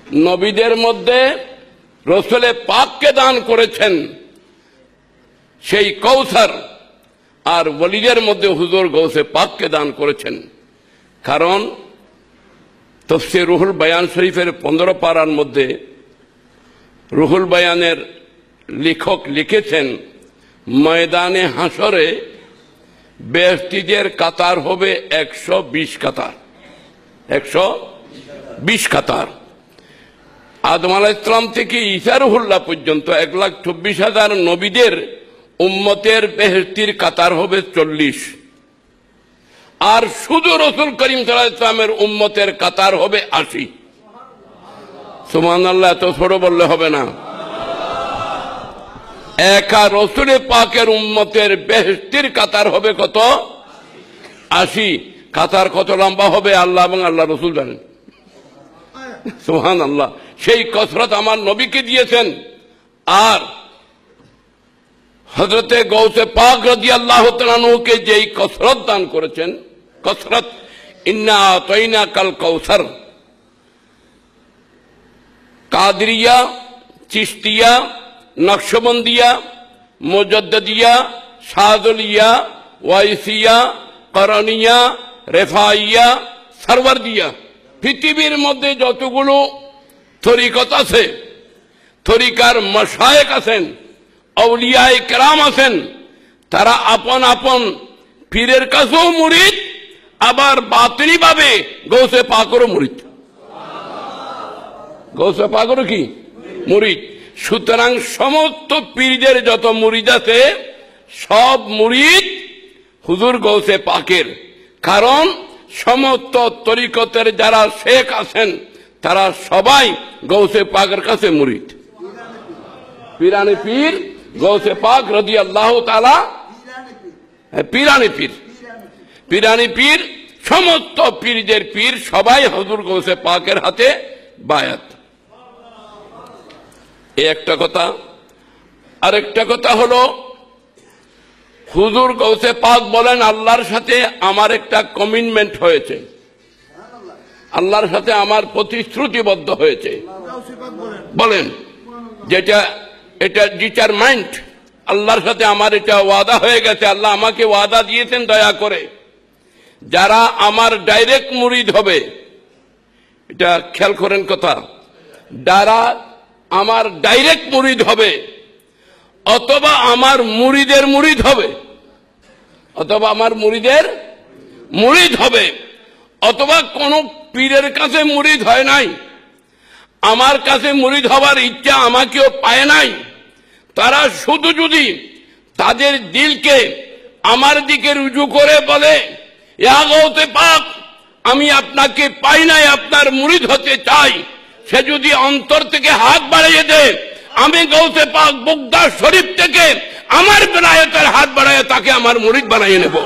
নবীদের মধ্যে রসুলে পাককে দান করেছেন সেই কৌসার, আর ওলিদের মধ্যে হুজুর গৌসে পাককে দান করেছেন। কারণ তফসির রুহুল বায়ান শরীফের 15 পারার মধ্যে রুহুল বায়ানের লেখক লিখেছেন, ময়দানে হাসরে বেহেশতীদের কাতার হবে 120 কাতার, 120 কাতার। আদম আলাইহিস সালাম থেকে ঈসা রুহুল্লাহ পর্যন্ত 1,24,000 নবীদের উম্মতের বেহেশতীর কাতার হবে 40, আর শুধু রসুল করিম সাল্লাল্লাহু আলাইহি ওয়াসাল্লামের উম্মতের কাতার হবে 80। সুবহানাল্লাহ, এত ছোট বললে হবে না। একা রসুল পাকের উম্মতের বেহেশতীর কাতার হবে কত? 80। কাতার কত লম্বা হবে আল্লাহ এবং আল্লাহ রসুল জানেন। সুবহানাল্লাহ, সেই কসরত আমার নবীকে দিয়েছেন। আর হযরতে গৌসে পাক রাদিয়াল্লাহু তাআলা আনহুকে যেই কসরত দান করেছেন, কসরত, ইন্না আতাইনাকাল কাউসার, কাদরিয়া, চিশতিয়া, নকশবন্দিয়া, মুজাদ্দিদিয়া, শাযলিয়া, ওয়াইসিয়া, করণিয়া, রেফাইয়া, সরওয়ারদিয়া, পৃথিবীর মধ্যে যতগুলো তরিকত আছে, তরিকার মাশায়েখ আছেন, আউলিয়ায়ে কেরাম আছেন, তারা আপন আপন পীরের কাছেও মুরিদ, আবার বাতিনি ভাবে গৌসে পাকেরও মুরিদ। গৌসে পাকেরও কি মুরিদ। সুতরাং সমস্ত পীরদের যত মুরিদ আছে সব মুরিদ হুজুর গৌসে পাকের। কারণ সমস্ত তরিকতের যারা শেখ আছেন তারা সবাই গৌসে পাকের কাছে মুরিদ। পীরানি পীর গৌসে পাক রাদিয়াল্লাহু তাআলা, পীরানি পীর, পীরানি পীর, সমস্ত পীরদের পীর সবাই হুজুর গৌসে পাকের হাতে বায়াত। এই একটা কথা। আরেকটা কথা হলো, হুজুর গৌসে পাক বলেন, আল্লাহর সাথে আমার একটা কমিটমেন্ট হয়েছে, আল্লাহর সাথে আমার প্রতিশ্রুতিবদ্ধ হয়েছে। বলেন যেটা এটা ডিটারমাইন্ড, আল্লাহর সাথে আমার এটা ওয়াদা হয়ে গেছে। আল্লাহ আমাকে ওয়াদা দিয়েছেন দয়া করে, যারা আমার ডাইরেক্ট মুরিদ হবে, এটা খেয়াল করেন কথা, যারা আমার ডাইরেক্ট মুরিদ হবে, অথবা আমার মুরিদের মুরিদ হবে, অথবা আমার মুরিদের মুরিদ হবে, অথবা কোন পীরের কাছে মুরিদ হয় নাই, আমার কাছে মুরিদ হওয়ার ইচ্ছা আমাকেও পায় নাই, তারা শুধু যদি তাদের দিলকে আমার দিকে রুজু করে বলে, ইয়া গৌসে পাক, আমি আপনাকে পাই নাই, আপনার মুরিদ হতে চাই, সে যদি অন্তর থেকে হাত বাড়িয়ে দেয়, আমি গৌসে পাক বুগদা শরীফ থেকে আমার বেলায়েতের হাত বাড়ায় তাকে আমার মুরিদ বানিয়ে নেব।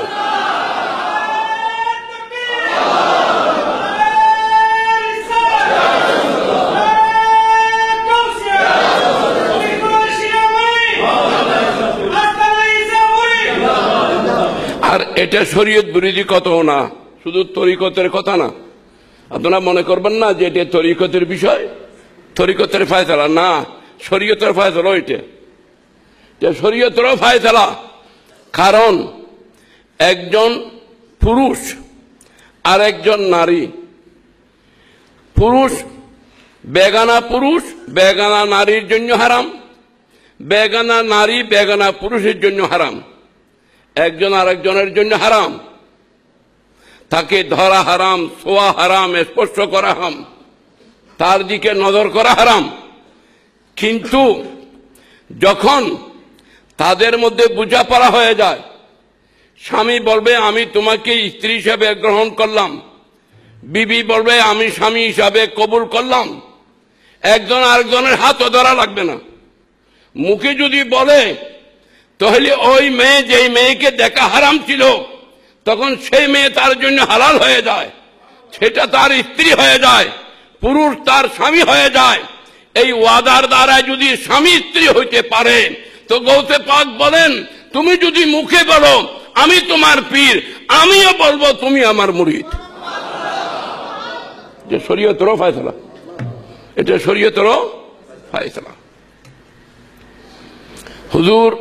আর এটা শরীয়ত বিরোধী কথাও না, শুধু তরিকতের কথা না। আপনারা মনে করবেন না যে এটা তরিকতের বিষয়, তরিকতের ফায়সালা না, শরীয়তের ফায়সালা। এটা শরীয়তেরও ফায়সালা। কারণ একজন পুরুষ আর একজন নারী, পুরুষ বেগানা পুরুষ বেগানা নারীর জন্য হারাম, বেগানা নারী বেগানা পুরুষের জন্য হারাম, একজন আরেকজনের জন্য হারাম। তাকে ধরা হারাম, ছোঁয়া হারাম, স্পর্শ করা হারাম, তার দিকে নজর করা হারাম। কিন্তু যখন তাদের মধ্যে বোঝাপড়া হয়ে যায়, স্বামী বলবে আমি তোমাকে স্ত্রী হিসাবে গ্রহণ করলাম, বিবি বলবে আমি স্বামী হিসাবে কবুল করলাম, একজন আরেকজনের হাতও ধরা লাগবে না। মুখে যদি বলে, তাহলে ওই মেয়ে যেই মেয়েকে দেখা হারাম ছিল, তখন সেই মেয়ে তার জন্য হালাল হয়ে যায়, সেটা তার স্ত্রী হয়ে যায়, পুরুষ তার স্বামী হয়ে যায়। এই ওয়াদার দ্বারা যদি স্বামী স্ত্রী হইতে পারে, তো গৌসে পাক বলেন, তুমি যদি মুখে বলো আমি তোমার পীর, আমিও বলবো তুমি আমার মুরিদ। যে শরীয়তের ফয়সালা, এটা শরীয়তের ফায়সালা। হুজুর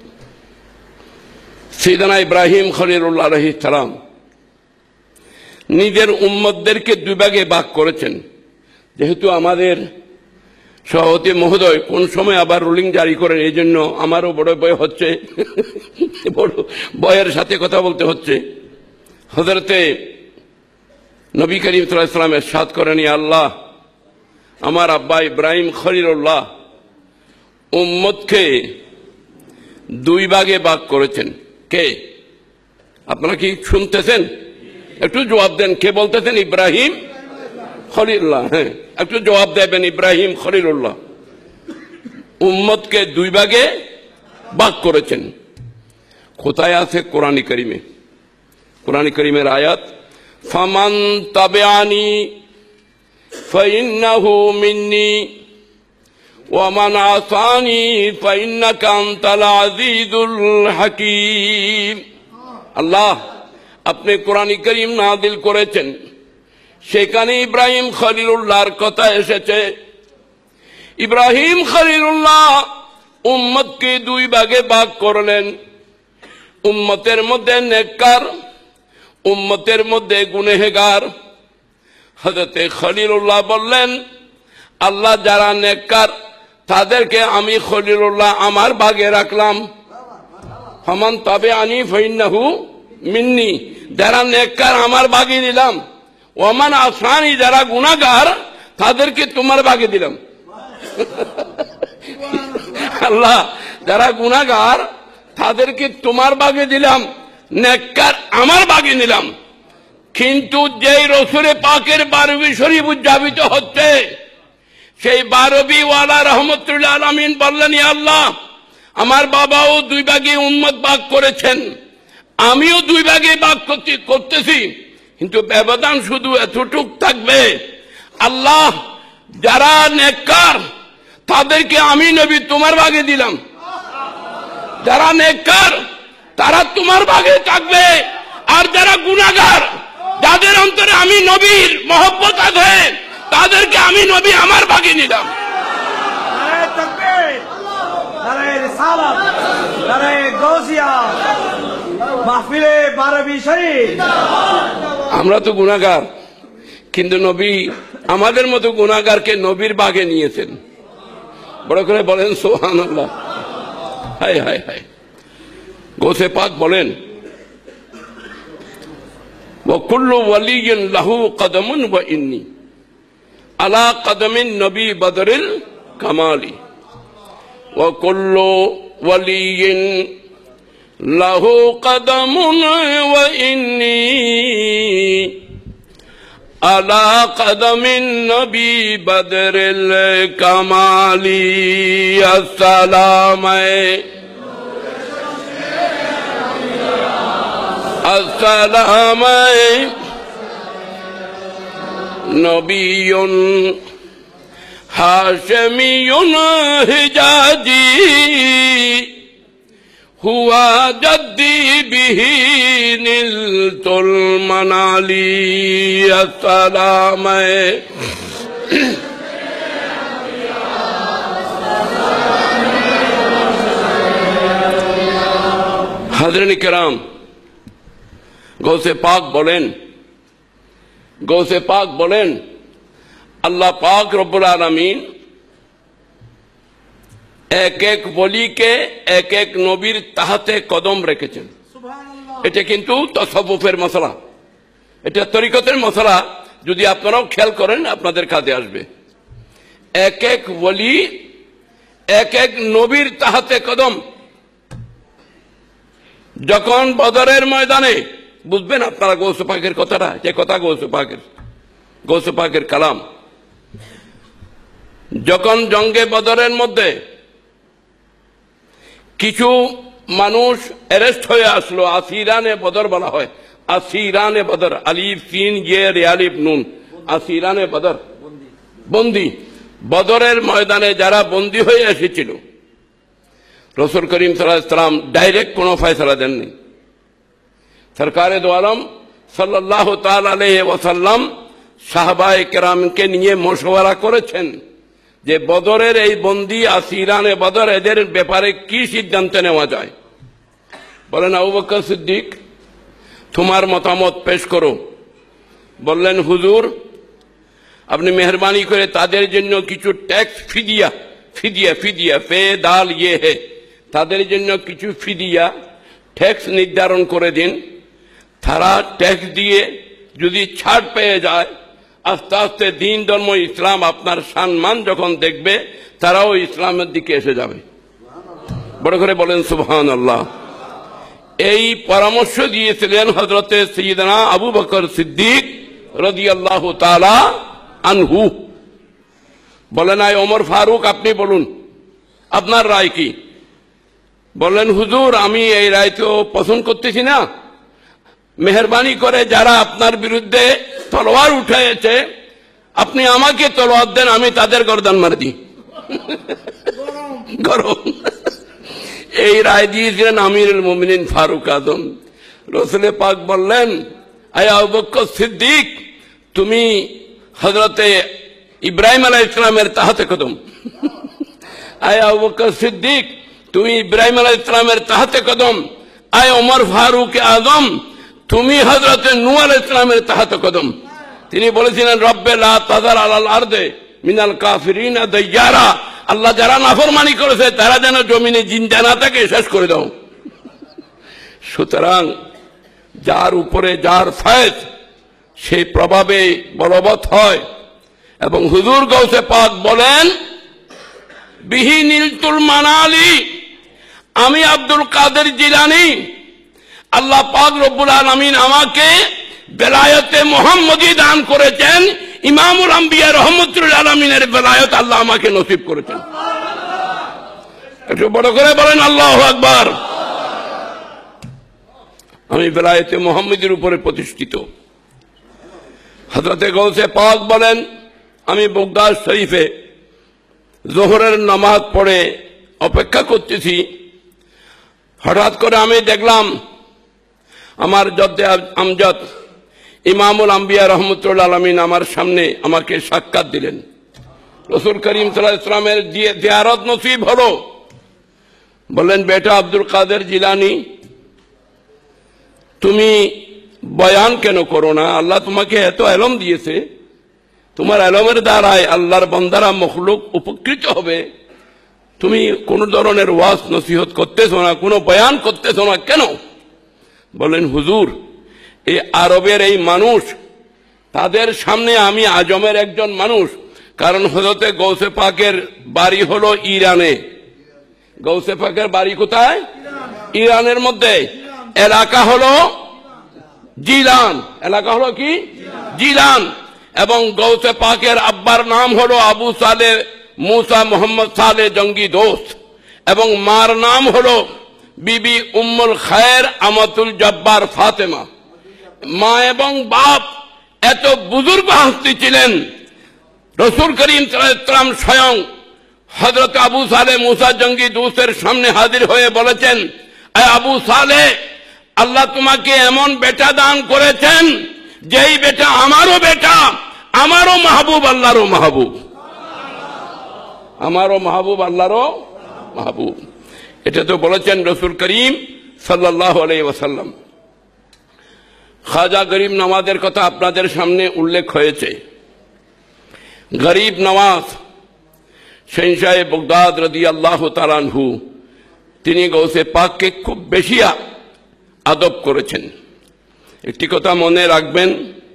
সাইয়েদনা ইব্রাহিম খলিলুল্লাহ আলাইহিস সালাম নিজের উম্মতদেরকে দুই ভাগে ভাগ করেছেন। যেহেতু আমাদের সভাপতি মহোদয় কোন সময় আবার রুলিং জারি করেন, এই জন্য আমারও বড় ভয় হচ্ছে, বড় ভয়ের সাথে কথা বলতে হচ্ছে। হযরতে নবী করিম সাল্লাল্লাহু আলাইহি ওয়াসাল্লাম ইরশাদ করেন, ইয়া আল্লাহ, আমার আব্বা ইব্রাহিম খলিলুল্লাহ উম্মতকে দুই ভাগে ভাগ করেছেন। কে? আপনারা কি শুনতেছেন? একটু জবাব দেন, কে বলতেছেন? ইব্রাহিম খলিলুল্লাহ। হ্যাঁ, একটু জবাব দেবেন। ইব্রাহিম খলিলুল্লাহ উম্মতকে দুই ভাগে ভাগ করেছেন। কোথায় আছে? কোরআনে কারিমে। কোরআনে কারিমের আয়াত, ফামান তাবিআনি ফাইন্নাহু মিন্নি ওয়া মান আসানি ফাইন্নাকা আনতাল আজিজুল হাকীম। আল্লাহ আপনি কোরআনে কারিম নাযিল করেছেন, সেখানে ইব্রাহিম খলিলুল্লাহর কথা এসেছে। ইব্রাহিম খলিলুল্লাহ উম্মতকে দুই ভাগে ভাগ করলেন। উম্মতের মধ্যে নেককার, উম্মতের মধ্যে গুনেহগার। হযরতে খলিলুল্লাহ বললেন, আল্লাহ যারা নেককার তাদেরকে আমি খলিলুল্লাহ আমার ভাগে রাখলাম। ফামান তাবিআনি ফাইন্নাহু মিন্নি, যারা নেককার আমার ভাগে দিলাম। ওমান আসানি, যারা গুনাহগার তাদেরকে তোমার ভাগে দিলাম। আল্লাহ যারা গুনাহগার তাদেরকে তোমার ভাগে দিলাম, নেককার আমার ভাগে নিলাম। কিন্তু যেই রসুলে পাকের 12 শরীফ উদযাপিত হচ্ছে, সেই 12 ওয়ালা রহমতুল্লাহ আলামিন বললেন, ইয়া আল্লাহ, আমার বাবাও দুই ভাগে উম্মত ভাগ করেছেন, আমিও দুই ভাগে ভাগ করতেছি, কিন্তু ব্যবধান শুধু এতটুক থাকবে, আল্লাহ যারা নেককার তাদেরকে আমি নবী তোমার ভাগে দিলাম। যারা নেককার তারা তোমার ভাগে থাকবে, আর যারা গুনাহগার, যাদের অন্তরে আমি নবীর মহব্বত আছে, তাদেরকে আমি নবী আমার ভাগে নিলাম। আমরা তো গুনাহগার, কিন্তু নবী আমাদের মতো গুনাহগারকে নবীর ভাগে নিয়েছেন। বড় করে বলেন সুবহানাল্লাহ। হায় হায় হায়। গৌসে পাক বলেন, ওয়া কুল্লু ওয়ালিয়্যিন লাহু কদমুন ওয়া ইন্নী আলা কদমিন নবী বদরিল কামালি। ওয়া কুল্লু ওয়ালিয়্যিন লাহু কদমুন ওয়া ইন্নী আলা কদমিন নবী বদরিল কামালি। আসসালামু আসসালামু নবিয়ুন হাশমিয়ুন হিজাজি হুয়া জদ্দি বিহি নিলতুল মানালি। আসসালামু হাজরান কিরাম, গৌসে পাক বলেন, আল্লাহ পাক রব্বুল আলামিন এক এক ওলিকে এক এক নবীর তাহাতে কদম রেখেছেন। এটা কিন্তু তাসাউফের মাসলা, এটা তরিকতের মাসলা। যদি আপনারাও খেয়াল করেন আপনাদের কাজে আসবে। এক এক ওলি এক এক নবীর তাহাতে কদম। যখন বদরের ময়দানে, বুঝবেন আপনারা গৌসে পাকের কথাটা, যে কথা গৌসে পাকের কালাম। যখন জঙ্গে বদরের মধ্যে কিছু মানুষ অ্যারেস্ট হয়ে আসলো, আসিরানে বদর বলা হয়। আসিরানে বদর, আলিফ সিন ইয়ে আলিফ নুন, আসিরানে বদর, বন্দী। বদরের ময়দানে যারা বন্দী হয়ে এসেছিল, রাসূল করিম সাল্লাল্লাহু আলাইহি ওয়াসাল্লাম ডাইরেক্ট কোনো ফয়সালা দেননি। সরকারে দো আলম সাল্লাল্লাহু তাআলা আলাইহি ওয়াসাল্লাম সাহাবায়ে কেরামকে নিয়ে মশওয়ারা করেছেন। যে বদরের এই বন্দী আসিরানে বদর এদের ব্যাপারে কি সিদ্ধান্ত নেওয়া যায়। বলেন আবু বকর সিদ্দিক, তোমার মতামত পেশ করো। বললেন হুজুর, আপনি মেহরবানি করে তাদের জন্য কিছু ট্যাক্স ফিদিয়া ফিদিয়া ফিদিয়া ফে দাল ইয়ে হে, তাদের জন্য কিছু ফিদিয়া ট্যাক্স নির্ধারণ করে দিন। তারা ট্যাক্স দিয়ে যদি ছাড় পেয়ে যায়, আস্তে আস্তে দিন ধর্ম ইসলাম আপনার সম্মান যখন দেখবে, তারাও ইসলামের দিকে এসে যাবে। বড় করে বলেন সুবহানাল্লাহ। এই পরামর্শ দিয়েছিলেন হযরতে সাইয়্যিদানা আবু বকর সিদ্দিক রাদিয়াল্লাহু তাআলা আনহু। বলেন আয় ওমর ফারুক, আপনি বলুন আপনার রায় কি? বললেন হুজুর, আমি এই রায় তো পছন্দ করতেছি না। মেহরবানি করে যারা আপনার বিরুদ্ধে তলোয়ার উঠাইছে, আপনি আমাকে তলোয়ার দেন, আমি তাদের গর্দান মার দিই। গরম। এই রায় দিয়েছিলেন আমিরুল মুমিনিন ফারুক আজম। রাসূল পাক বললেন, আয় আবু বকর সিদ্দিক, তুমি হযরতে ইব্রাহিম আলাইহিস সালামের তাহতে কদম। আয় আবু বকর সিদ্দিক, তুমি ইব্রাহিম আলাইহিস সালামের তাহতে কদম। আয় ওমর ফারুক আজম, তুমি হযরতে নূহ আলাইহিস সালামের তাহতে কদম। তিনি বলেছিলেন, রব্বে লা তাযার আলাল আরদে মিনাল কাফিরিনা দাইয়ারা, আল্লাহ যারা নাফরমানি করেছে তারা যেন জমিনে জিন্দা না থাকে, শেষ করে দাও। সুতরাং যার উপরে যার ফয়েজ সেই প্রভাবে বলবৎ হয়। এবং হুজুর গৌসে পাক বলেন, বিহি নীলতুল মানালি, আমি আব্দুল কাদের জিলানী, আল্লাহ পাক রব্বুল আলামিন আমাকে বেলায়েতে মুহাম্মদী দান করেছেন। ইমামুল আম্বিয়া রহমতুল আলামিনের বেলায়েত আল্লাহ আমাকে নসিব করেছেন। একটু বড় করে বলেন আল্লাহু আকবার। আমি বেলায়েতে মুহাম্মদীর উপরে প্রতিষ্ঠিত। হযরতে গৌসে পাক বলেন, আমি বগদাদ শরীফে জোহরের নামাজ পড়ে অপেক্ষা করতেছি। হঠাৎ করে আমি দেখলাম আমার জদ্দে আমজাদ ইমামুল আম্বিয়া রহমতুল্লাহ আলামিন আমার সামনে আমাকে সাক্ষাৎ দিলেন। রাসূল করিম সাল্লাল্লাহু আলাইহি ওয়াসাল্লামের জিয়ারত নসিব হলো। বললেন, বেটা আব্দুল কাদের জিলানী, তুমি বয়ান কেন করো না? আল্লাহ তোমাকে এত ইলম দিয়েছে, তোমার ইলমের দ্বারাই আল্লাহর বান্দারা মখলুক উপকৃত হবে। তুমি কোন ধরনের ওয়াজ নসিহত করতেছো না, কোনো বয়ান করতেছো না কেন? বলেন, হুজুর, এই আরবের এই মানুষ, তাদের সামনে আমি আজমের একজন মানুষ। কারণ হযরতে গৌসে পাকের বাড়ি হলো ইরানে। গৌসে পাকের বাড়ি কোথায়? ইরানের মধ্যে। এলাকা হলো জিলান। এলাকা হলো কি? জিলান। এবং গৌসে পাকের আব্বার নাম হলো আবু সালে মুসা মোহাম্মদ সালে জঙ্গি দোস্ত, এবং মার নাম হলো বিবি উম্মুল খায়ের আমাতুল জব্বার ফাতেমা। মা এবং বাপ এত বুজুর্গ হস্তি ছিলেন। রাসূল করিম সাল্লাল্লাহু আলাইহি ওয়াসাল্লাম স্বয়ং হযরত আবু সালে মুসা জঙ্গি দোস্তের সামনে হাজির হয়ে বলেছেন, আবু সালে, আল্লাহ তোমাকে এমন বেটা দান করেছেন যেই বেটা আমারও বেটা, আমারও মাহবুব, আল্লাহরও মাহবুব, আমারও মাহবুব, আল্লাহরও মাহবুব। এটা তো বলেছেন রাসূল করিম সাল্লাল্লাহু আলাইহি ওয়াসাল্লাম। খাজা গরিব নওয়াজের কথা আপনাদের সামনে উল্লেখ হয়েছে। গরিব নওয়াজ শাহ বগদাদ রাদিয়াল্লাহু তাআলা আনহু, তিনি গৌসে পাককে খুব বেশি আদব করেছেন। একটি কথা মনে রাখবেন,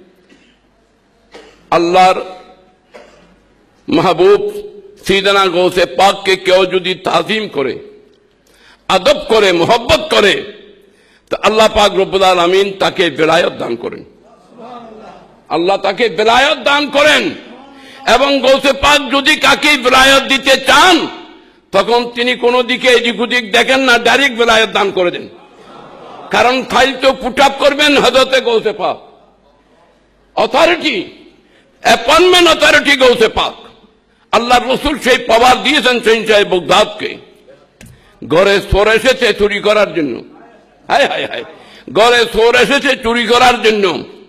আল্লাহর মাহবুব সাইয়েদনা গৌসে পাককে কেউ যদি তাজিম করে, আদব করে, মোহব্বত করে, তো আল্লাহ পাক রব্বুল আলামিন তাকে বেলায়েত দান করেন। আল্লাহ তাকে বেলায়েত দান করেন। এবং গৌসে পাক যদি কাকে বেলায়েত দিতে চান, তখন তিনি কোনো দিকে এদিক ওদিক দেখেন না, ডাইরেক্ট বেলায়েত দান করে দেন। কারণ ফাইল তো পুট আপ করবেন হযরতে গৌসে পাক। অথরিটি, অ্যাপয়েন্টমেন্ট অথরিটি গৌসে পাক। আল্লাহর রাসূল সেই পাওয়ার দিয়েছেন শাহ বগদাদকে। ঘরে চোর এসেছে চুরি করার জন্য, হায় হায় হায়, ঘরে চোর এসেছে চুরি করার জন্য,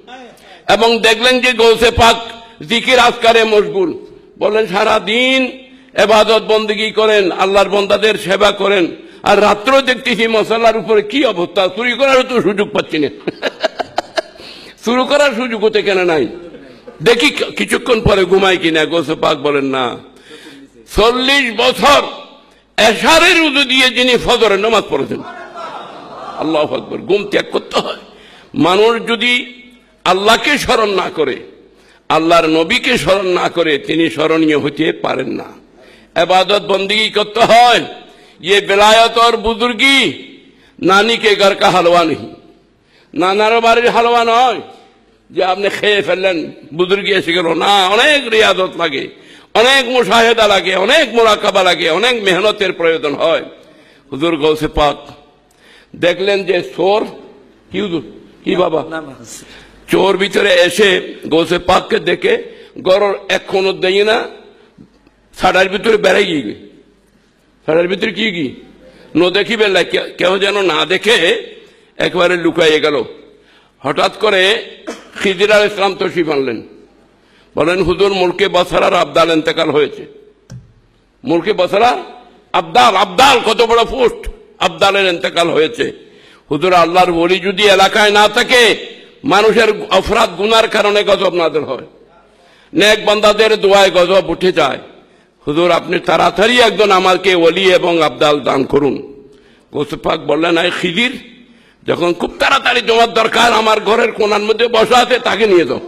এবং দেখলেন যে গৌসে পাক জিকির আজকারে মশগুল। বললেন, সারা দিন ইবাদত বন্দেগী করেন, আল্লাহর বান্দাদের সেবা করেন, আর রাত্র দেখতেছি মশালার উপরে কি অবস্থা, চুরি করারও তো সুযোগ পাচ্ছি না। শুরু করার সুযোগ হতে কেন নাই, দেখি কিছুক্ষণ পরে ঘুমাই কিনা। গোসে পাক বলেন না, 40 বছর এশারের উযু দিয়ে যিনি ফজরের নামাজ পড়েছেন। আল্লাহু আকবার। ঘুম ত্যাগ করতে হয়। মানুষ যদি আল্লাহকে স্মরণ না করে, আল্লাহর নবীকে স্মরণ না করে, তিনি স্মরণীয় হতে পারেন না। ইবাদত বন্দেগী করতে হয়। ये विलायत और बुजुर्गी नानी के घर का हलवा नहीं, नानार बाड़िर हलवा नय যে আপনি খেয়ে ফেললেন, বুজুর্গি এসে গেল না। অনেক রিয়াদত লাগে, অনেক মুশাহেদা লাগে, অনেক মুরাকাবা লাগে, অনেক মেহনতের প্রয়োজন হয়। হুজুর গৌসে পাক দেখলেন যে চোর, কি হুজুর কি বাবা, চোর ভিতরে এসে গৌসে পাককে দেখে গরর এখনো দেয় না, ছাড়ার ভিতরে বেড়াই গিয়ে, ছাড়ার ভিতরে কি গি ন দেখি বেলা, কেউ যেন না দেখে একবারে লুকাইয়ে গেল। হঠাৎ করে খিজির আলাইহিস সালাম তশরিফ আনলেন, বলেন হুজুর মুলকে বসরার আবদাল ইন্তেকাল হয়েছে। মুলকে বসরা আবদাল, আবদাল কত বড় পোস্ট, আবদালের ইন্তেকাল হয়েছে। হুজুর আল্লাহর ওলি যদি এলাকায় না থাকে, মানুষের অপরাধ গুনার কারণে গজব নাযিল হয়, নেক বান্দাদের দোয়ায় গজব উঠে যায়। হুজুর আপনি তাড়াতাড়ি একজন আমাকে ওলি এবং আবদাল দান করুন। গৌসে পাক বললেন, আই খিজির, যখন খুব তাড়াতাড়ি তোমার দরকার, আমার ঘরের কোণার মধ্যে বসা আছে, তাকে নিয়ে যাও।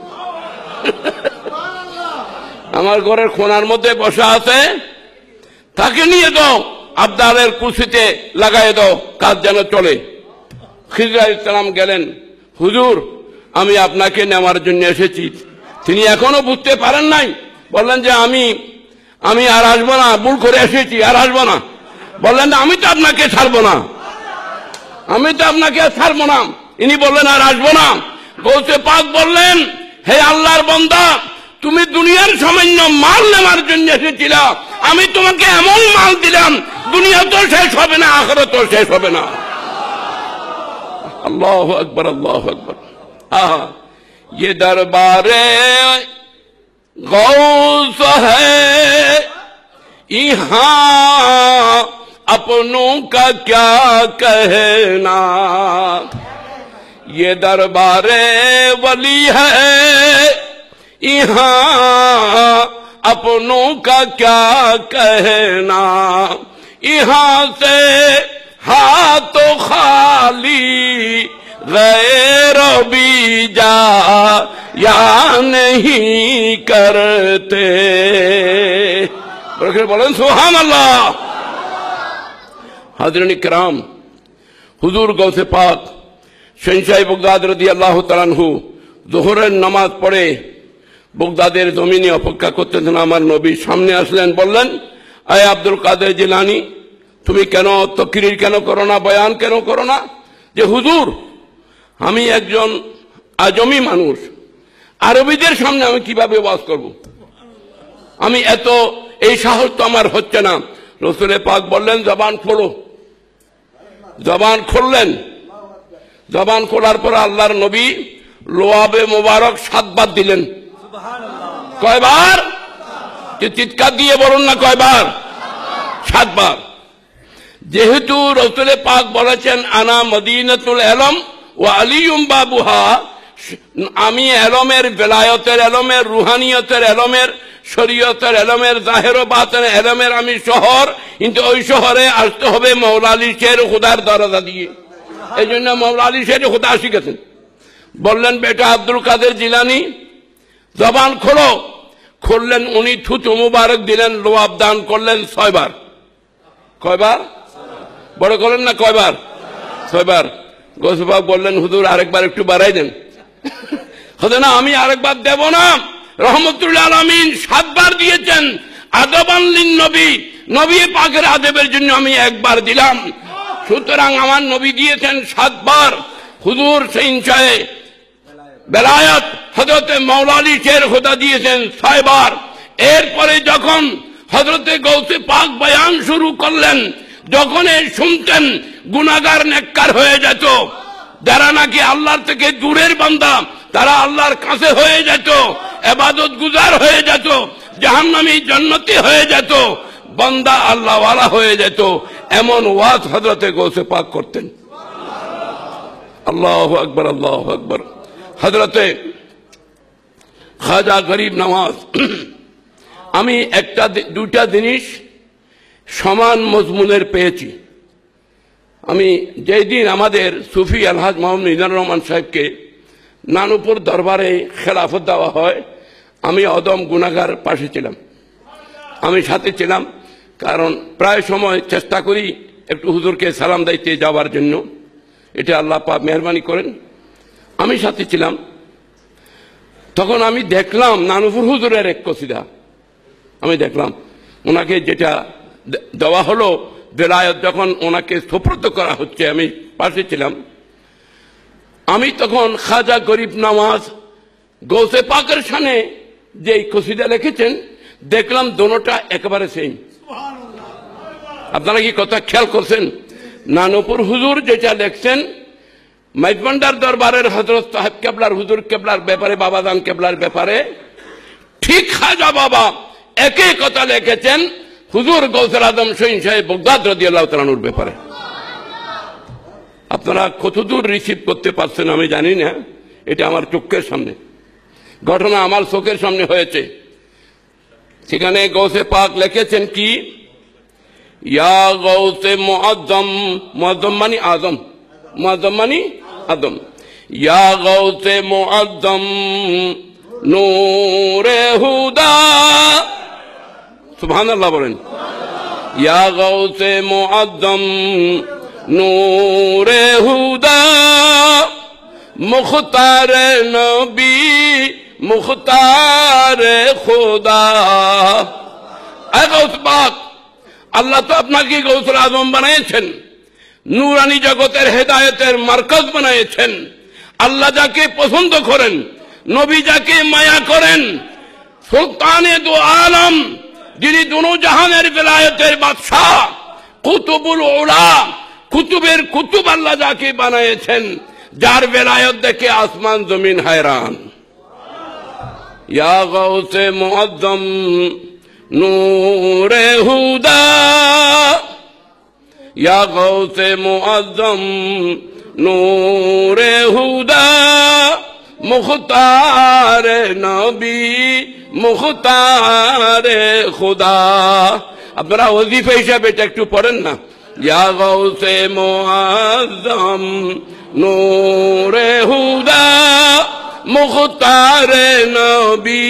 আমার ঘরের কোণার মধ্যে বসা আছে, তাকে নিয়ে দাও, আবদালের কুরসিতে লাগাই দাও, কাজ যেন চলে। খিজির আলাইহিস সালাম গেলেন, হুজুর আমি আপনাকে নেওয়ার জন্য এসেছি। তিনি এখনো বুঝতে পারেন নাই, বললেন যে আমি আর আসবো না, ভুল করে এসেছি, আর আসবো না। বললেন না, আমি তো আপনাকে ছাড়বো না, আমি তো আপনাকে ছাড়বো না। ইনি বললেন আর আসবো না। গৌসে পাক বললেন, হে আল্লাহর বান্দা, তুমি দুনিয়ার সামান্য মাল নেওয়ার জন্য এসেছিল, আমি তোমাকে এমন মাল দিলাম, দুনিয়া তো শেষ হবে না, আখিরাত তো শেষ হবে না। আল্লাহু আকবার, আল্লাহু আকবার। আহা, ये दरबारे गौस है, यहाँ अपनों का क्या कहना, ये दरबारे वली है, यहाँ अपनों का क्या कहना, यहाँ से हाथों खाली गैर भी जा या नहीं करते। बोलें सुभान अल्लाह। हाज़रीन इकराम, हुजूर गौसे पाक शहंशाह बगदाद রাদিয়াল্লাহু তাআলা আনহু যোহরের নামাজ পড়ে বগদাদের জমিনে অপেক্ষা করতেছেন। আমার নবী সামনে আসলেন, বললেন, আয় আব্দুল কাদের জিলানী, তুমি কেন তাকরীর কেন করো না, বয়ান কেন করো না? যে হুজুর আমি একজন আজমি মানুষ, আরবিদের সামনে আমি কিভাবে ওয়াজ করব? আমি এই সাহস তো আমার হচ্ছে না। রাসূল পাক বললেন, জবান খোলো। জবান খুললেন। জবান খোলার পর আল্লাহর নবী লোয়াবে মোবারক 7 বার দিলেন। কয়বার? চিৎকার দিয়ে বলুন না, কয়বার? 7 বার। যেহেতু রাসূল পাক বলেছেন, আনা মদিনাতুল ইলম ওয়া আলিয়ুম বাবুহা, আমি এলমের, বেলায়তের এলমের, রুহানিয়তের এলমের, শরীয়তের এলমের, জাহের ও বাতিনের এলমের আমি শহর, কিন্তু ওই শহরে আসতে হবে মওলা আলী শের খুদার দরজা দিয়ে। এই জন্য মওলা আলী শের খুদা শিখেছেন। বললেন, বেটা আব্দুল কাদের জিলানী, জবান খোলো। খুললেন, উনি থুতু মুবারক দিলেন, লোয়াব দান করলেন 6 বার। কয়বার? বড় করলেন না, কয়বার? 6 বার। গৌসে পাক বললেন, হুজুর আরেকবার একটু বাড়াই দেন। হুজুর না, আমি আরেকবার দেব না, রহমতুল্লাহ আলামিন 7 বার দিয়েছেন। আদবান লিন নবী, নবী পাকের আদবের জন্য আমি 1 বার দিলাম। সুতরাং আমার নবী দিয়েছেন 7 বার। হুজুর শহীনশাহ বেলায়েত হযরতে মওলা আলী শের খুদা দিয়েছেন 6 বার। এরপরে যখন হযরতে গৌসে পাক বয়ান শুরু করলেন, যখন শুনতেন গুনাহগার নেককার হয়ে যেত, যারা নাকি আল্লাহর থেকে দূরের বান্দা তারা আল্লাহর কাছে হয়ে যেত, ইবাদত গুজার হয়ে যেত, জাহান্নামী জান্নাতি হয়ে যেত। বান্দা আল্লাহওয়ালা হয়ে যেত, এমন ওয়াজ হযরতে গৌসে পাক করতেন। আল্লাহু আকবার, আল্লাহু আকবার। হযরতে খাজা গরিব নওয়াজ, আমি দুইটা জিনিস সমান মজমুনের পেয়েছি। আমি যেই দিন আমাদের সুফি আলহাজ মোহাম্মদ মিজানুর রহমান সাহেবকে নানুপুর দরবারে খেলাফত দেওয়া হয়, আমি অদম গুনাহগার পাশে ছিলাম, আমি সাথে ছিলাম। কারণ প্রায় সময় চেষ্টা করি একটু হুজুরকে সালাম দিতে যাওয়ার জন্য, এটা আল্লাহ পাক মেহরবানি করেন, আমি সাথে ছিলাম। তখন আমি দেখলাম নানুপুর হুজুরের এক কসিদা, আমি দেখলাম ওনাকে যেটা দেওয়া হলো বেলায়েত, যখন ওনাকে সুপ্রত করা হচ্ছে, আমি পাশে ছিলাম। আমি তখন খাজা গরিব নওয়াজ গৌসে পাকের শানে যে কসিদা লিখেছেন, দেখলাম দোনোটা একেবারে সেম। আপনারা কি কথা খেয়াল করছেন? নানুপুর হুজুর যেটা লেখছেন মাইজভান্ডার দরবারের হযরত সাহেব কেবলার হুজুর কেবলার ব্যাপারে, বাবাজান কেবলার ব্যাপারে, ঠিক খাজা বাবা একই কথা লিখেছেন হুজুর গৌসুল আজম শহীদ সাহেব বগদাদ রাদিয়াল্লাহু তাআলা আনহুর ব্যাপারে। আপনারা কতদূর রিসিভ করতে পারছেন আমি জানি না, এটা আমার চোখের সামনে ঘটনা, আমার চোখের সামনে হয়েছে। সেখানে গৌসে পাক লিখেছেন কি, ইয়া গৌসে মুআজ্জম, মুআজ্জম মানে আজম, মুআজ্জম মানে আদম, ইয়া গৌসে মুআজ্জম নূরে হুদা, সুবহানাল্লাহ বলেন। ইয়া গৌসে মুআজ্জম নূরে হুদা, মুখতার নবী মুখতার খোদা। গৌস পাক, আল্লাহ তো আপনাকে গৌসুল আজম বানিয়েছেন, নূরানি জগতের হেদায়েতের মার্কাজ বানিয়েছেন। আল্লাহ যাকে পছন্দ করেন, নবী যাকে মায়া করেন, সুলতানে দু আলম, যিনি দুনো জাহানের বেলায়েতের বাদশাহ, কুতুবুল উলা, কুতুবের কুতুব আল্লাহ যাকে বানিয়েছেন, যার বেলায়েত দেখে আসমান জমিন hayran। ইয়া গৌসে মুআজ্জম নূরে হুদা, ইয়া গৌসে মুআজ্জম নূরে হুদা, মুখতার নবী মুখতার খুদা। আপনারা ওজিফা হিসাবে এটা একটু পড়েন না, ইয়া গৌসে মুআজ্জম নূরে হুদা, মুখতার নবী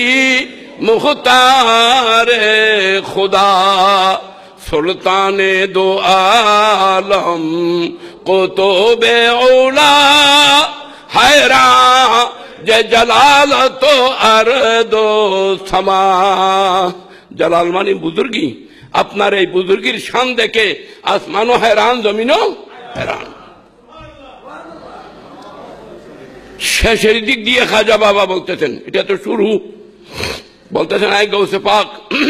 মুখতার খুদা, সুলতানে দো আলম কুতুবে উলা, hayran যে জালালত আরদ সামা। জালাল মানে বুজুর্গি, আপনার এই বুজুর্গির শান দেখে আসমানও hayran, জমিনও hayran। শেষের দিক দিয়ে খাজা বাবা বলতেছেন, এটা তো শুরু, বলতেছেন আয় গৌসে পাক,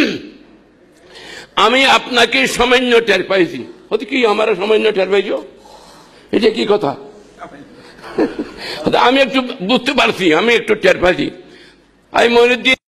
আমি আপনাকে সামান্য টের পাইছি। হতে কি আমার সামান্য টের পাইছো, এটা কি কথা? আমি একটু বুঝতে পারছি, আমি একটু টের পাইছি। আমি মইনুদ্দিন